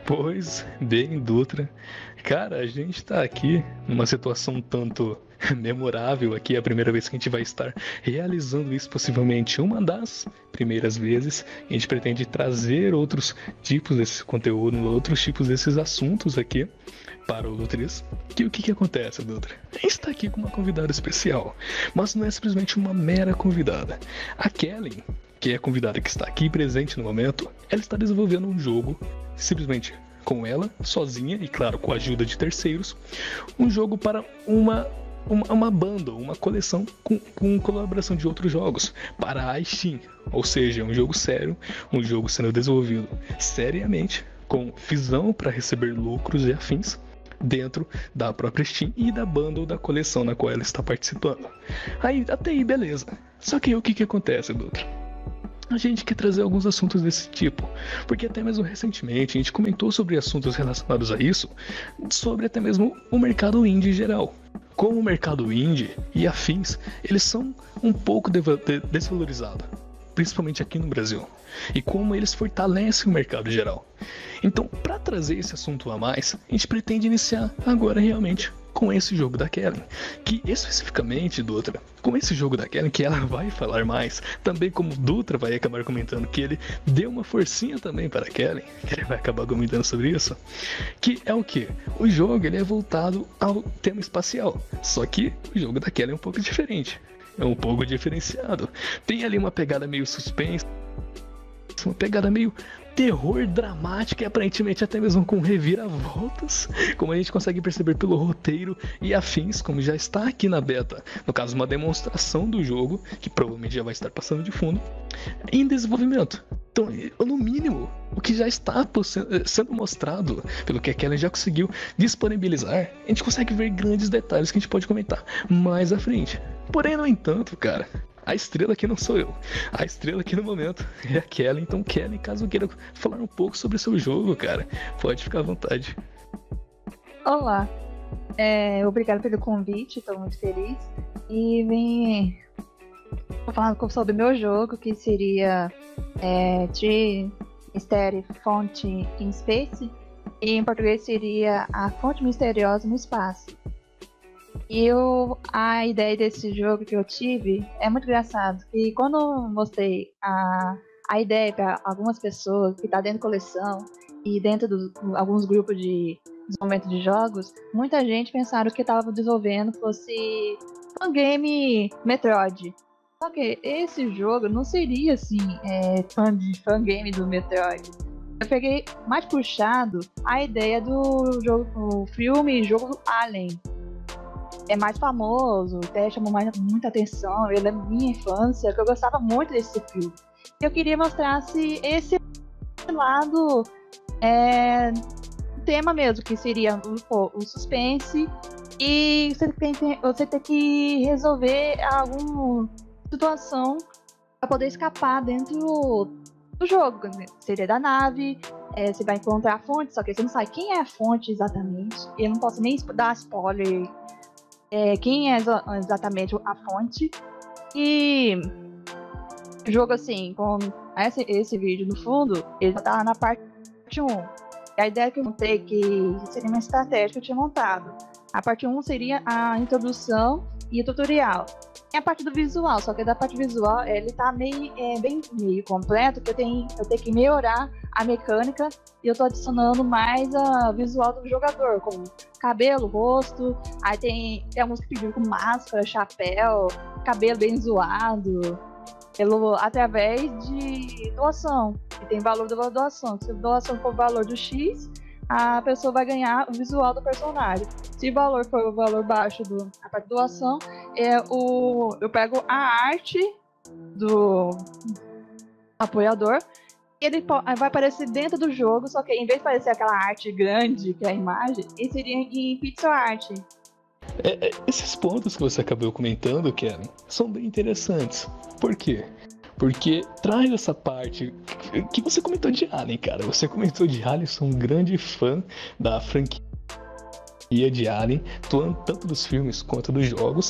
Pois bem, Dutra. Cara, a gente tá aqui numa situação tanto memorável aqui, é a primeira vez que a gente vai estar realizando isso, possivelmente uma das primeiras vezes. A gente pretende trazer outros tipos desse conteúdo, outros tipos desses assuntos aqui para o Dutriz. Que o que acontece, Dutra? A gente está aqui com uma convidada especial, mas não é simplesmente uma mera convidada. A Kelly, que é a convidada que está aqui presente no momento, ela está desenvolvendo um jogo simplesmente com ela, sozinha e, claro, com a ajuda de terceiros, um jogo para uma bundle, uma coleção com colaboração de outros jogos para a Steam. Ou seja, um jogo sério, um jogo sendo desenvolvido seriamente, com visão para receber lucros e afins dentro da própria Steam e da bundle da coleção na qual ela está participando. Até aí, beleza. Só que o que acontece, Dutra? A gente quer trazer alguns assuntos desse tipo, porque até mesmo recentemente a gente comentou sobre assuntos relacionados a isso, sobre até mesmo o mercado indie em geral. Como o mercado indie e afins, eles são um pouco desvalorizados, principalmente aqui no Brasil, e como eles fortalecem o mercado em geral. Então, para trazer esse assunto a mais, a gente pretende iniciar agora realmente com esse jogo da Kelly, que especificamente, Dutra, com esse jogo da Kelly, que ela vai falar mais, também como Dutra vai acabar comentando que ele deu uma forcinha também para a Kelly, que ele vai acabar comentando sobre isso, que é o que? O jogo ele é voltado ao tema espacial, só que o jogo da Kelly é um pouco diferente, é um pouco diferenciado, tem ali uma pegada meio suspense, uma pegada meio terror dramático e aparentemente até mesmo com reviravoltas, como a gente consegue perceber pelo roteiro e afins, como já está aqui na beta, no caso uma demonstração do jogo, que provavelmente já vai estar passando de fundo, em desenvolvimento. Então, no mínimo, o que já está sendo mostrado, pelo que a Kelly já conseguiu disponibilizar, a gente consegue ver grandes detalhes que a gente pode comentar mais à frente. Porém, no entanto, cara, a estrela aqui não sou eu. A estrela aqui no momento é a Kelly. Então, Kelly, caso queira falar um pouco sobre o seu jogo, cara, pode ficar à vontade. Olá. Obrigada pelo convite, estou muito feliz. E vim falar sobre o meu jogo, que seria Tree Mystery Fonte in Space. E em português seria A Fonte Misteriosa no Espaço. E a ideia desse jogo que eu tive é muito engraçado. E quando eu mostrei a ideia para algumas pessoas que está dentro da coleção e dentro de alguns grupos de desenvolvimento de jogos, muita gente pensaram que estava desenvolvendo fosse um game Metroid. Só que esse jogo não seria assim, fangame do Metroid. Eu peguei mais puxado a ideia do jogo, o filme e jogo Alien. É mais famoso, até chamou muita atenção. Eu lembro da minha infância que eu gostava muito desse filme. Eu queria mostrar esse lado tema mesmo, que seria o suspense e você tem que resolver alguma situação para poder escapar dentro do jogo. Seria da nave, você vai encontrar a fonte, só que você não sabe quem é a fonte exatamente. Eu não posso nem dar spoiler quem é exatamente a fonte. E o jogo, assim, com esse vídeo no fundo, ele tá na parte 1. A ideia que eu montei, que seria uma estratégia que eu tinha montado. A parte 1 seria a introdução e o tutorial. E a parte do visual, só que da parte visual ele tá bem meio completo, que eu tenho que melhorar a mecânica e eu tô adicionando mais a visual do jogador, como cabelo, rosto, aí tem alguns que pediram com máscara, chapéu, cabelo bem zoado, através de doação, e tem valor da doação. Se a doação for o valor do X, a pessoa vai ganhar o visual do personagem. Se o valor for o valor baixo da parte de doação, eu pego a arte do apoiador, ele vai aparecer dentro do jogo, só que em vez de aparecer aquela arte grande, que é a imagem, ele seria em pixel art. Esses pontos que você acabou comentando, Kelly, são bem interessantes. Por quê? Porque traz essa parte que você comentou de Alien, cara. Você comentou de Alien, sou um grande fã da franquia de Alien, tanto dos filmes quanto dos jogos,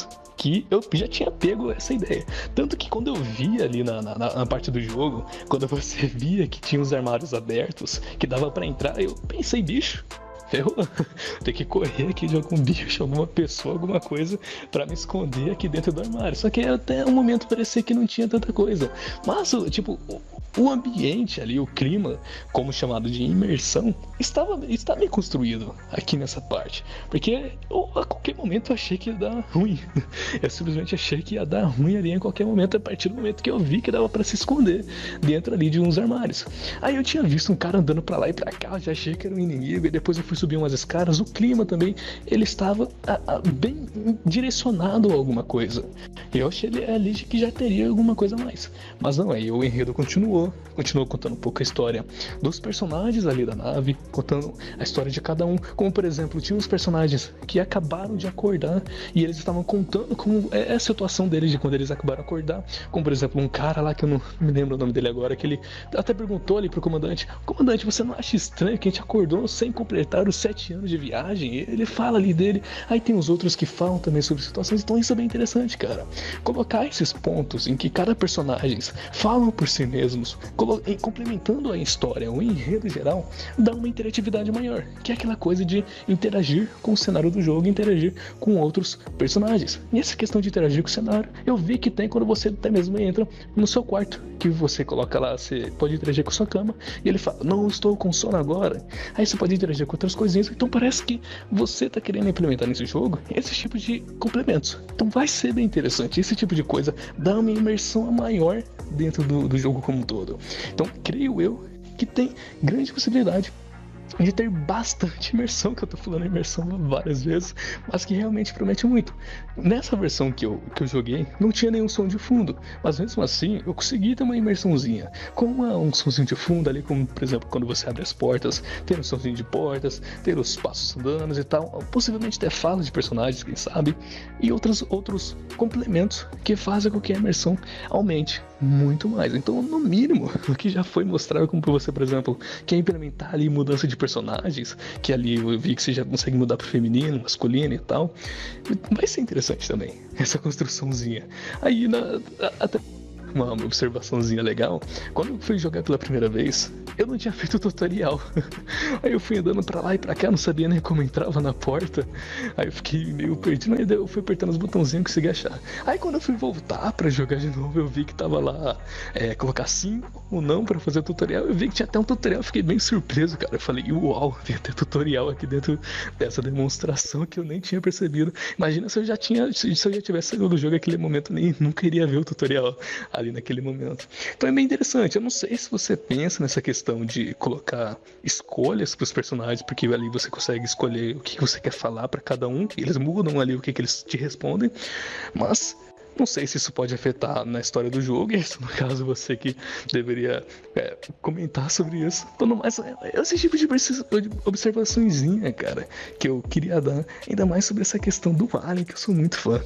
que eu já tinha pego essa ideia. Tanto que quando eu vi ali na parte do jogo, quando você via que tinha os armários abertos, que dava pra entrar, eu pensei, bicho, ferrou. Tem que correr aqui de algum bicho, alguma pessoa, alguma coisa pra me esconder aqui dentro do armário. Só que até um momento parecia que não tinha tanta coisa. Mas, tipo, o ambiente ali, o clima, como chamado de imersão, está bem construído aqui nessa parte. Porque a qualquer momento eu achei que ia dar ruim. Eu simplesmente achei que ia dar ruim ali em qualquer momento, a partir do momento que eu vi que dava pra se esconder dentro ali de uns armários. Aí eu tinha visto um cara andando pra lá e pra cá, eu já achei que era um inimigo, e depois eu fui subir umas escadas. O clima também, ele estava bem direcionado a alguma coisa. E eu achei ali que já teria alguma coisa a mais. Mas não, aí o enredo continuou contando um pouco a história dos personagens ali da nave, contando a história de cada um. Como, por exemplo, tinha uns personagens que acabaram de acordar e eles estavam contando como é a situação deles de quando eles acabaram de acordar. Como, por exemplo, um cara lá que eu não me lembro o nome dele agora, que ele até perguntou ali pro comandante: comandante, você não acha estranho que a gente acordou sem completar os 7 anos de viagem? E ele fala ali dele. Aí tem os outros que falam também sobre situações. Então isso é bem interessante, cara. Colocar esses pontos em que cada personagem falam por si mesmos, complementando a história, o enredo geral, dá uma interatividade maior, que é aquela coisa de interagir com o cenário do jogo, interagir com outros personagens. E essa questão de interagir com o cenário, eu vi que tem quando você até mesmo entra no seu quarto, que você coloca lá, você pode interagir com a sua cama, e ele fala: não estou com sono agora. Aí você pode interagir com outras coisinhas. Então parece que você está querendo implementar nesse jogo esse tipo de complementos. Então vai ser bem interessante. Esse tipo de coisa dá uma imersão maior dentro do jogo como um todo. Então creio eu que tem grande possibilidade de ter bastante imersão, que eu tô falando imersão várias vezes, mas que realmente promete muito. Nessa versão que eu joguei, não tinha nenhum som de fundo, mas mesmo assim eu consegui ter uma imersãozinha, com um somzinho de fundo ali, como por exemplo quando você abre as portas, ter um somzinho de portas, ter os passos andando e tal, possivelmente ter falas de personagens, quem sabe, e outros complementos que fazem com que a imersão aumente muito mais. Então, no mínimo, o que já foi mostrado, como pra você, por exemplo, quer implementar ali mudança de personagens, que ali eu vi que você já consegue mudar pro feminino, masculino e tal, vai ser interessante também, essa construçãozinha. Aí, até uma observaçãozinha legal, quando eu fui jogar pela primeira vez, eu não tinha feito o tutorial. Aí eu fui andando pra lá e pra cá, não sabia nem como entrava na porta. Aí eu fiquei meio perdido, aí eu fui apertando os botãozinhos e consegui achar. Aí quando eu fui voltar pra jogar de novo, eu vi que tava lá, colocar sim ou não pra fazer o tutorial. Eu vi que tinha até um tutorial, eu fiquei bem surpreso, cara. Eu falei, uau, tem até tutorial aqui dentro dessa demonstração que eu nem tinha percebido. Imagina se eu já tivesse saído do jogo naquele momento, nunca iria ver o tutorial ali naquele momento. Então é bem interessante. Eu não sei se você pensa nessa questão de colocar escolhas para os personagens, porque ali você consegue escolher o que você quer falar para cada um, e eles mudam ali o que eles te respondem, mas não sei se isso pode afetar na história do jogo, e isso, no caso, você que deveria comentar sobre isso. Então, mas esse tipo de observaçõezinha, cara, que eu queria dar, ainda mais sobre essa questão do Alien, que eu sou muito fã.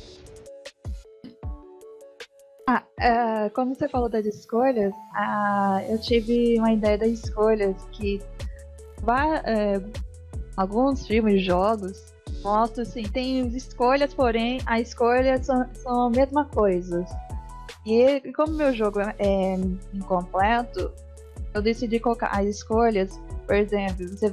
Quando você falou das escolhas, eu tive uma ideia das escolhas que alguns filmes, jogos, mostram assim, tem escolhas, porém as escolhas são a mesma coisa. E como meu jogo é incompleto, eu decidi colocar as escolhas, por exemplo, você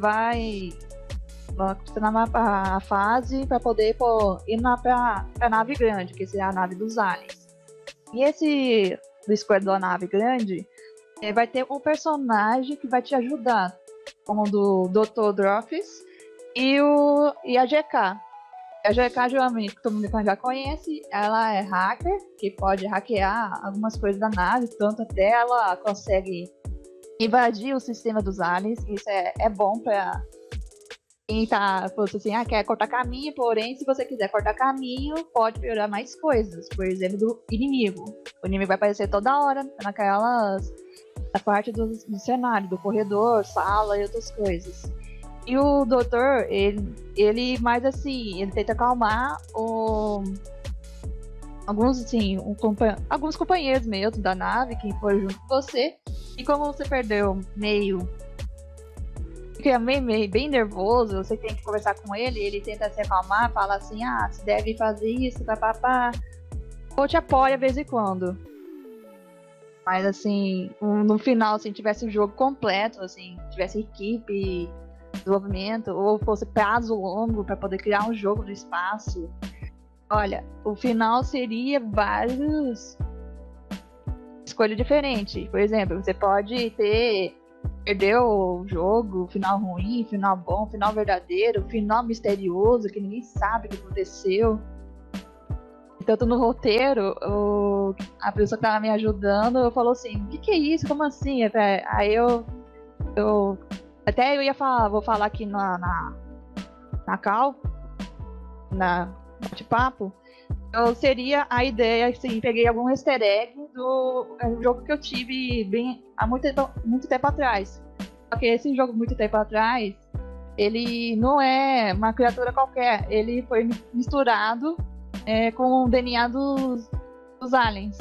na fase para poder ir pra nave grande, que seria a nave dos aliens. E do escolha da nave grande, vai ter um personagem que vai te ajudar, como o do Dr. Drophis e a GK. A GK, geralmente, que todo mundo já conhece, ela é hacker, que pode hackear algumas coisas da nave, tanto até ela consegue invadir o sistema dos aliens. Isso é bom pra quem assim, quer cortar caminho, porém, se você quiser cortar caminho, pode piorar mais coisas. Por exemplo, do inimigo. O inimigo vai aparecer toda hora na parte do cenário, do corredor, sala e outras coisas. E o doutor, ele mais assim, ele tenta acalmar alguns companheiros meus da nave que foram junto com você. E como você perdeu meio fica bem nervoso, você tem que conversar com ele tenta se acalmar, fala assim, você deve fazer isso, papapá. Ou te apoia de vez em quando. Mas assim, no final, se tivesse o jogo completo, assim, tivesse equipe, desenvolvimento, ou fosse prazo longo para poder criar um jogo do espaço, olha, o final seria vários escolha diferente. Por exemplo, você pode perder o jogo, final ruim, final bom, final verdadeiro, final misterioso, que ninguém sabe o que aconteceu. Tanto no roteiro, a pessoa que tava me ajudando falou assim, o que é isso? Como assim? Aí eu até eu ia falar, vou falar aqui na call, na bate-papo, seria a ideia, assim, peguei algum easter egg do jogo que eu tive há muito tempo atrás. Só que esse jogo, muito tempo atrás, ele não é uma criatura qualquer, ele foi misturado com o DNA dos aliens.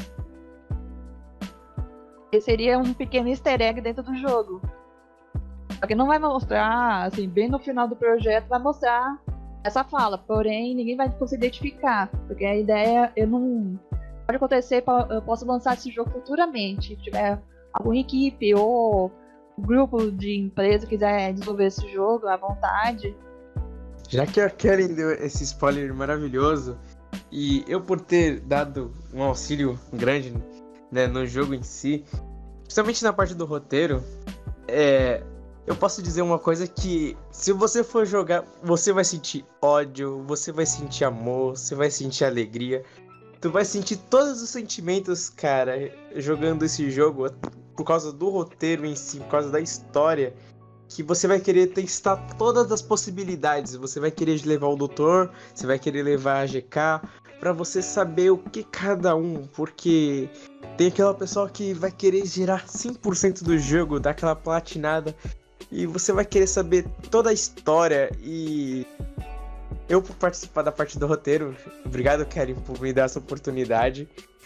Esse seria um pequeno easter egg dentro do jogo. Só que não vai mostrar, assim, bem no final do projeto, vai mostrar essa fala. Porém, ninguém vai conseguir identificar. Porque a ideia, pode acontecer, eu posso lançar esse jogo futuramente. Se tiver alguma equipe ou um grupo de empresa que quiser desenvolver esse jogo à vontade. Já que a Karen deu esse spoiler maravilhoso, e eu por ter dado um auxílio grande, né, no jogo em si, principalmente na parte do roteiro, eu posso dizer uma coisa que, se você for jogar, você vai sentir ódio, você vai sentir amor, você vai sentir alegria, tu vai sentir todos os sentimentos, cara, jogando esse jogo, por causa do roteiro em si, por causa da história, que você vai querer testar todas as possibilidades. Você vai querer levar o doutor, você vai querer levar a GK, pra você saber o que cada um, porque tem aquela pessoa que vai querer gerar 100% do jogo, dar aquela platinada, e você vai querer saber toda a história. E eu, por participar da parte do roteiro, obrigado, Karen, por me dar essa oportunidade.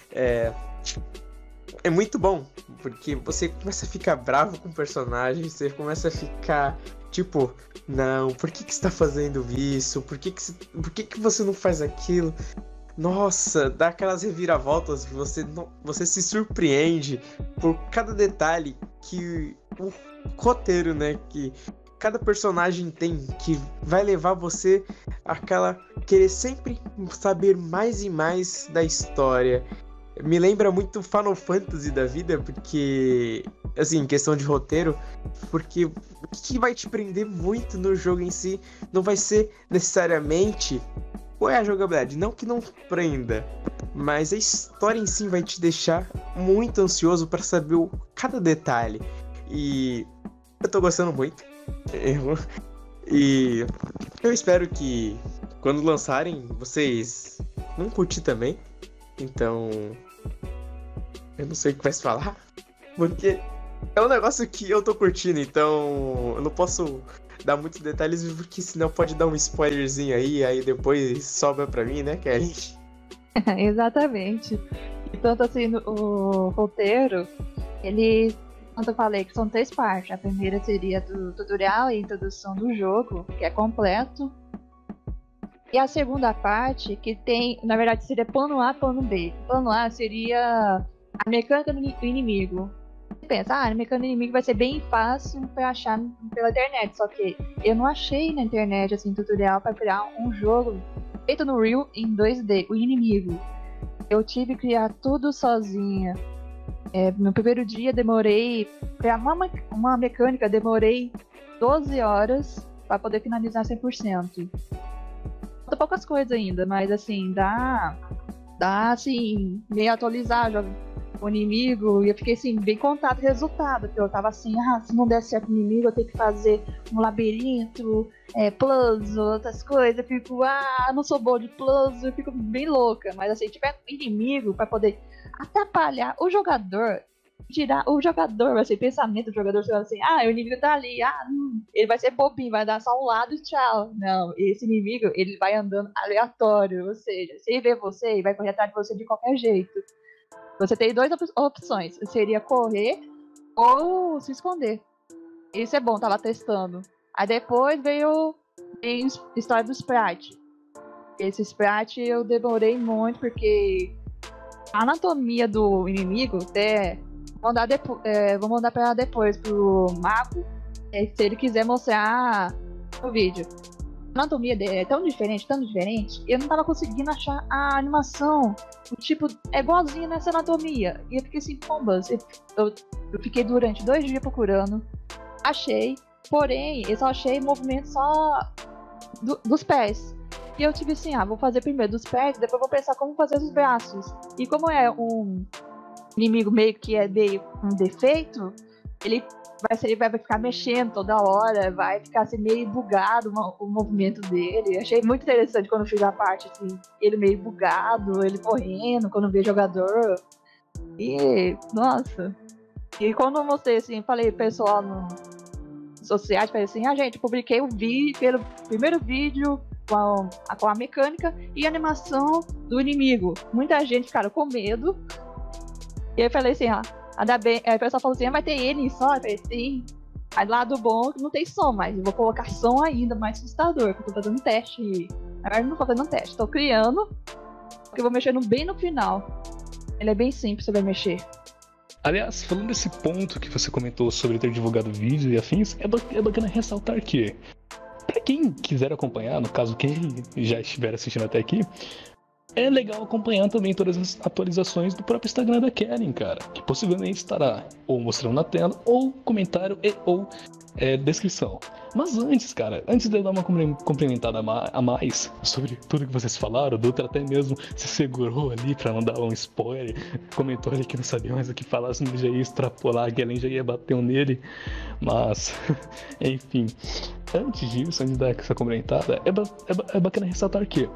É muito bom, porque você começa a ficar bravo com o personagem, você começa a ficar tipo, não, por que você tá fazendo isso? Por que você não faz aquilo? Nossa, dá aquelas reviravoltas, você se surpreende por cada detalhe que o roteiro, né, que cada personagem tem, que vai levar você a querer sempre saber mais e mais da história. Me lembra muito Final Fantasy da vida, porque, assim, em questão de roteiro, porque o que vai te prender muito no jogo em si não vai ser necessariamente qual é a jogabilidade, não que não prenda, mas a história em si vai te deixar muito ansioso para saber cada detalhe. E eu tô gostando muito. E eu espero que quando lançarem vocês vão curtir também. Então, eu não sei o que vai se falar, porque é um negócio que eu tô curtindo, então eu não posso dar muitos detalhes, porque senão pode dar um spoilerzinho aí depois sobra pra mim, né, Kelly? Exatamente. E tanto assim, o roteiro, ele, quando eu falei que são 3 partes, a primeira seria do tutorial e introdução do jogo, que é completo. E a segunda parte, que tem, na verdade, seria plano A, plano B. Plano A seria a mecânica do inimigo. Você pensa, a mecânica do inimigo vai ser bem fácil para achar pela internet. Só que eu não achei na internet, assim, tutorial para criar um jogo feito no Real em 2D, o inimigo. Eu tive que criar tudo sozinha. No primeiro dia demorei, criar uma mecânica, demorei 12 horas para poder finalizar 100%. Falta poucas coisas ainda, mas assim, dá assim, meio atualizar o inimigo, e eu fiquei assim, bem contado o resultado, porque eu tava assim, se não der certo o inimigo, eu tenho que fazer um labirinto, puzzle, outras coisas, eu fico, não sou boa de puzzle, eu fico bem louca, mas assim, tiver inimigo pra poder atrapalhar o jogador, tirar o jogador, assim, pensamento do jogador, assim, o inimigo tá ali, ele vai ser bobinho, vai dar só um lado e tchau. Não, esse inimigo, ele vai andando aleatório, ou seja, se ele vê você, ele vai correr atrás de você de qualquer jeito. Você tem 2 opções, seria correr ou se esconder. Isso é bom, tava testando. Aí depois veio a história do Sprite. Esse Sprite eu demorei muito, porque a anatomia do inimigo, até vou mandar pra ela depois pro Mago, se ele quiser mostrar no vídeo. A anatomia dele é tão diferente, eu não tava conseguindo achar a animação. O tipo é igualzinho nessa anatomia. E eu fiquei assim, pombas. Eu fiquei durante 2 dias procurando. Achei, porém, eu só achei movimento só dos pés. E eu tive assim, vou fazer primeiro dos pés, depois vou pensar como fazer os braços. E como é um inimigo meio que é meio um defeito, ele vai ficar mexendo toda hora, vai ficar assim meio bugado o movimento dele. Achei muito interessante quando eu fiz a parte assim, ele meio bugado, ele correndo, quando vê jogador. E, nossa. E quando eu mostrei assim, falei pessoal no sociais, falei assim, gente, publiquei o vídeo, pelo primeiro vídeo com a mecânica e a animação do inimigo. Muita gente ficaram com medo. E aí eu falei assim, ainda bem. Aí o pessoal falou assim, vai ter ele só? Eu falei, sim. Aí lá do bom não tem som, mas eu vou colocar som ainda mais assustador, porque eu tô fazendo teste. Na verdade, não tô fazendo teste, tô criando, porque eu vou mexendo bem no final. Ele é bem simples, você vai mexer. Aliás, falando desse ponto que você comentou sobre ter divulgado vídeo e afins, é bacana ressaltar que, pra quem quiser acompanhar, no caso quem já estiver assistindo até aqui, é legal acompanhar também todas as atualizações do próprio Instagram da Kellen, cara, que possivelmente estará ou mostrando na tela, ou comentário ou descrição. Mas antes de eu dar uma complementada a mais sobre tudo que vocês falaram, o Dutra até mesmo se segurou ali pra não dar um spoiler, comentou ali que não sabia mais o que falar, senão já ia extrapolar, que Kellen já ia bater nele, mas, enfim, antes disso, antes de dar essa complementada, é bacana ressaltar que,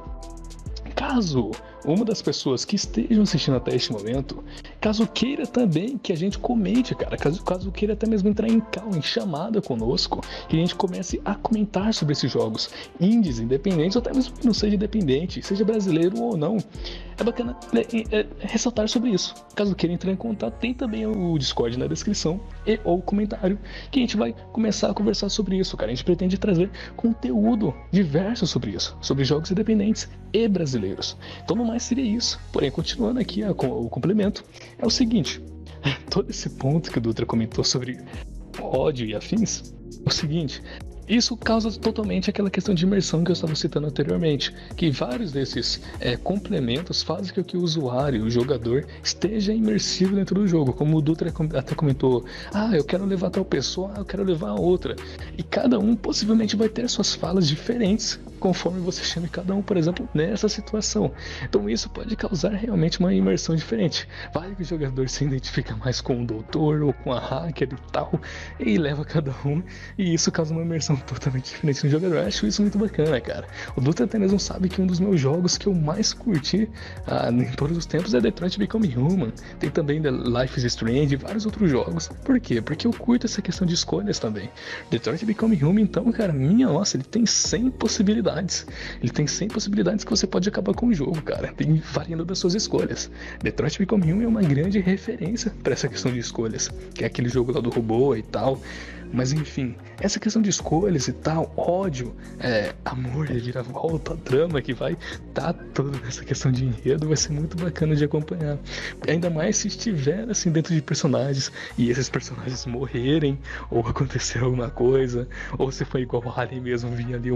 caso uma das pessoas que estejam assistindo até este momento, caso queira também que a gente comente, cara, caso queira até mesmo entrar em call, em chamada conosco, que a gente comece a comentar sobre esses jogos indies, independentes, ou até mesmo que não seja independente, seja brasileiro ou não, é bacana ressaltar sobre isso. Caso queira entrar em contato, tem também o Discord na descrição ou o comentário, que a gente vai começar a conversar sobre isso, cara. A gente pretende trazer conteúdo diverso sobre isso, sobre jogos independentes e brasileiros. Então no mais seria isso. Porém, continuando aqui o complemento, é o seguinte, todo esse ponto que o Dutra comentou sobre ódio e afins, é o seguinte, isso causa totalmente aquela questão de imersão que eu estava citando anteriormente, que vários desses complementos fazem com que o usuário, o jogador, esteja imersivo dentro do jogo, como o Dutra até comentou, eu quero levar tal pessoa, eu quero levar a outra, e cada um possivelmente vai ter suas falas diferentes, conforme você chame cada um, por exemplo, nessa situação. Então isso pode causar realmente uma imersão diferente. Vai que o jogador se identifica mais com o doutor ou com a hacker e tal, e leva cada um, e isso causa uma imersão totalmente diferente no jogador. Eu acho isso muito bacana, cara. O Dutra até mesmo sabe que um dos meus jogos que eu mais curti em todos os tempos é Detroit Become Human. Tem também The Life is Strange e vários outros jogos. Por quê? Porque eu curto essa questão de escolhas também. Detroit Become Human, então, cara, nossa, ele tem 100 possibilidades. Ele tem 100 possibilidades que você pode acabar com o jogo, cara. Tem variando das suas escolhas. Detroit Become Human é uma grande referência para essa questão de escolhas, que é aquele jogo lá do robô e tal. Mas enfim, essa questão de escolhas e tal, ódio, amor, reviravolta, drama que vai tá toda essa questão de enredo, vai ser muito bacana de acompanhar. Ainda mais se estiver assim dentro de personagens e esses personagens morrerem, ou acontecer alguma coisa, ou se foi igual o Alien mesmo, vinha ali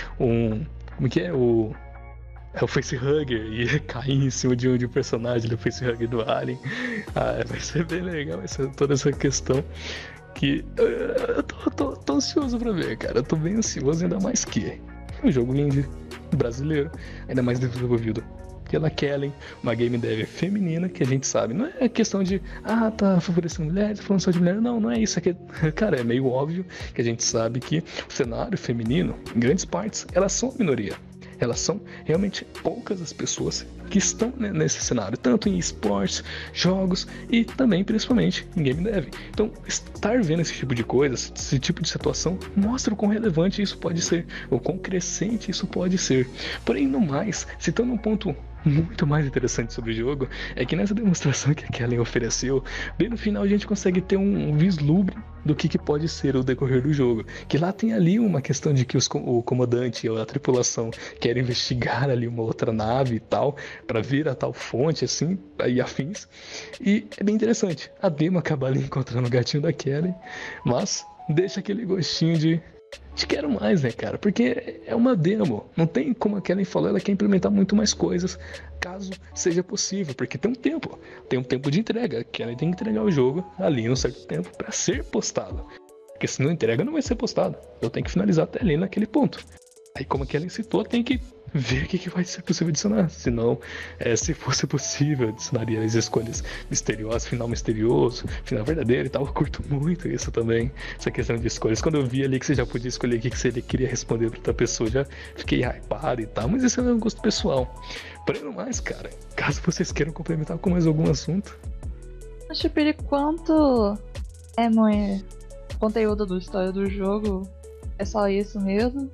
como que é? O facehugger e cair em cima de um personagem do facehugger do Alien. Vai ser bem legal toda essa questão. Que eu tô ansioso pra ver, cara. Eu tô bem ansioso, ainda mais que é um jogo indie brasileiro, ainda mais desenvolvido pela Kellen, uma game dev feminina, que a gente sabe, não é questão de tá favorecendo mulheres, falando só de mulher, não é isso aqui, cara, é meio óbvio que a gente sabe que o cenário feminino, em grandes partes, elas são a minoria. Elas são realmente poucas as pessoas que estão nesse cenário, tanto em esportes, jogos e também, principalmente, em game dev. Então, estar vendo esse tipo de coisa, esse tipo de situação, mostra o quão relevante isso pode ser, o quão crescente isso pode ser. Porém, no mais, citando um ponto muito mais interessante sobre o jogo é que nessa demonstração que a Kellen ofereceu, bem no final a gente consegue ter um vislumbre do que pode ser o decorrer do jogo. Que lá tem ali uma questão de que o comandante ou a tripulação querem investigar ali uma outra nave e tal, para vir a tal fonte, assim, e afins. E é bem interessante. A Demo acaba ali encontrando o gatinho da Kellen, mas deixa aquele gostinho de quero mais, né, cara? Porque é uma demo. Não tem, como a Kellen falou, ela quer implementar muito mais coisas, caso seja possível. Porque tem um tempo. Tem um tempo de entrega. A Kellen tem que entregar o jogo ali em um certo tempo para ser postado. Porque se não entrega, não vai ser postado. Eu tenho que finalizar até ali naquele ponto. Aí, como a Kellen citou, tem que ver o que vai ser possível adicionar. Senão, se fosse possível, adicionaria as escolhas misteriosas, final misterioso, final verdadeiro e tal. Eu curto muito isso também, essa questão de escolhas. Quando eu vi ali que você já podia escolher o que você queria responder pra outra pessoa, já fiquei hypado e tal. Mas esse é um gosto pessoal. Porém, no mais, cara, caso vocês queiram complementar com mais algum assunto. Acho que por enquanto é muito conteúdo da história do jogo, é só isso mesmo.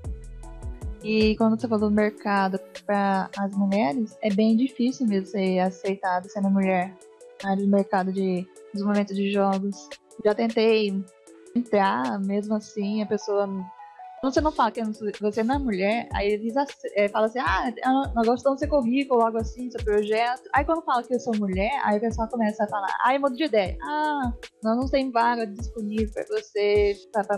E quando você falou do mercado para as mulheres, é bem difícil mesmo ser aceitada sendo mulher na área do mercado de desenvolvimento de jogos. Já tentei entrar, mesmo assim, a pessoa. Quando você não fala que você não é mulher, aí eles falam assim: nós gostamos do seu currículo, algo assim, seu projeto. Aí quando fala que eu sou mulher, aí o pessoal começa a falar: muda de ideia. Nós não tem vaga disponível para você,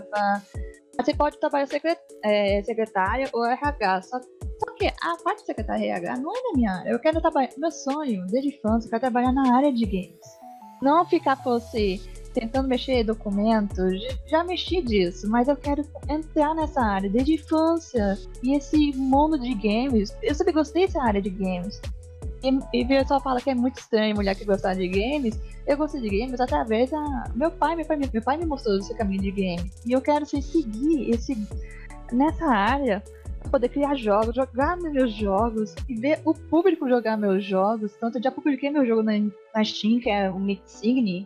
Você pode trabalhar secretária ou RH, só que a parte de secretária e RH não é da minha área. Eu quero trabalhar, meu sonho, desde infância, eu quero trabalhar na área de games. Não ficar tentando mexer em documentos, já mexi disso, mas eu quero entrar nessa área desde infância. E esse mundo de games, eu sempre gostei dessa área de games. E o pessoal fala que é muito estranho mulher que gostar de games. Eu gostei de games através da... Meu pai me mostrou esse caminho de games. E eu quero seguir nessa área para poder criar jogos, jogar meus jogos e ver o público jogar meus jogos. Tanto eu já publiquei meu jogo na Steam, que é o Mixigny,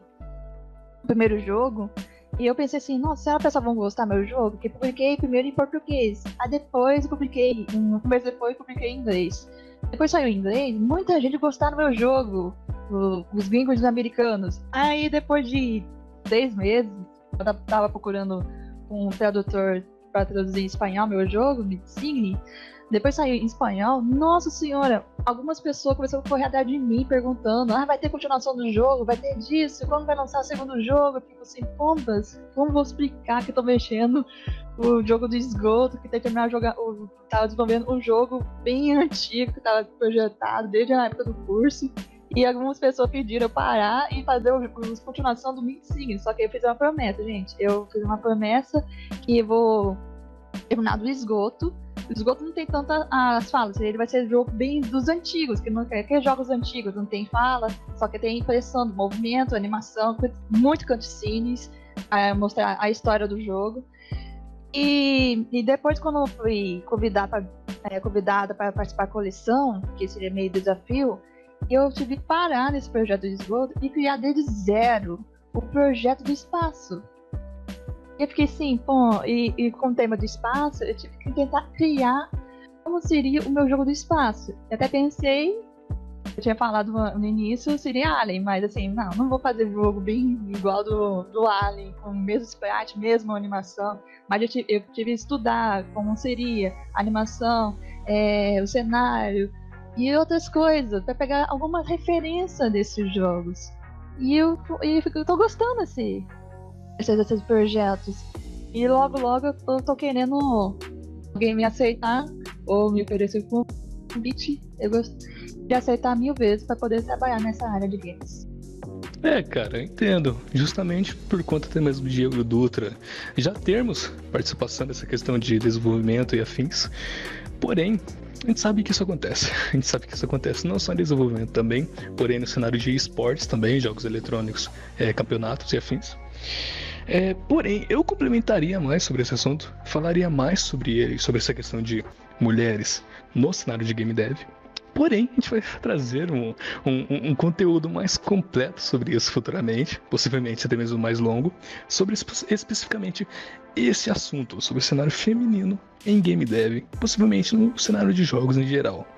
o primeiro jogo. E eu pensei assim, nossa, será que o pessoal vão gostar do meu jogo? Porque eu publiquei primeiro em português. Aí depois eu publiquei, um mês depois eu publiquei em inglês. Depois saiu em inglês, muita gente gostou do meu jogo, os gringos americanos. Aí depois de 6 meses, eu tava procurando um tradutor para traduzir em espanhol meu jogo, Mixigny. Depois saiu em espanhol, nossa senhora, algumas pessoas começaram a correr atrás de mim perguntando: vai ter continuação do jogo, vai ter disso, quando vai lançar o segundo jogo? Eu fico assim, pombas, como vou explicar que eu tô mexendo o jogo do esgoto, que tem que terminar de jogar, tava desenvolvendo um jogo bem antigo, que tava projetado desde a época do curso, e algumas pessoas pediram eu parar e fazer a continuação do Mixigny, só que eu fiz uma promessa, gente, eu fiz uma promessa que eu vou terminar do esgoto. O esgoto não tem tantas as falas, ele vai ser jogo bem dos antigos, que não quer jogos antigos, não tem fala, só que tem impressão do movimento, animação, muito cutscenes, mostrar a história do jogo. E depois, quando eu fui convidada para participar da coleção, que seria meio desafio, eu tive que parar nesse projeto de esgoto e criar desde zero o projeto do espaço. Eu fiquei assim, e com o tema do espaço, eu tive que tentar criar como seria o meu jogo do espaço. Eu até pensei, eu tinha falado no início, seria Alien, mas assim, não vou fazer jogo bem igual do Alien, com o mesmo sprite, mesma animação. Mas eu tive que estudar como seria a animação, o cenário e outras coisas, para pegar alguma referência desses jogos. E eu tô gostando assim. Desses projetos. E logo eu tô querendo alguém me aceitar ou me oferecer um convite. Eu gosto de aceitar 1000 vezes para poder trabalhar nessa área de games. Cara, eu entendo. Justamente por conta até mesmo de Diego Dutra já termos participação dessa questão de desenvolvimento e afins. Porém, a gente sabe que isso acontece. A gente sabe que isso acontece não só em desenvolvimento também, porém no cenário de esportes também, jogos eletrônicos, campeonatos e afins. Porém, eu complementaria mais sobre esse assunto, falaria mais sobre ele, sobre essa questão de mulheres no cenário de game dev. Porém, a gente vai trazer um conteúdo mais completo sobre isso futuramente, possivelmente até mesmo mais longo, sobre especificamente esse assunto, sobre o cenário feminino em game dev, possivelmente no cenário de jogos em geral.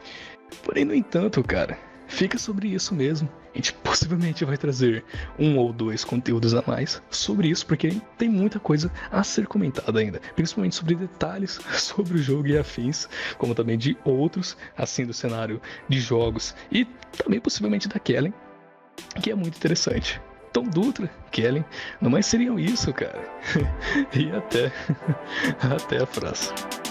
Porém, no entanto, cara, fica sobre isso mesmo. A gente possivelmente vai trazer 1 ou 2 conteúdos a mais sobre isso, porque tem muita coisa a ser comentada ainda. Principalmente sobre detalhes sobre o jogo e afins, como também de outros, assim, do cenário de jogos. E também possivelmente da Kellen, que é muito interessante. Então, Dutra, Kellen, não mais seriam isso, cara. E até a próxima.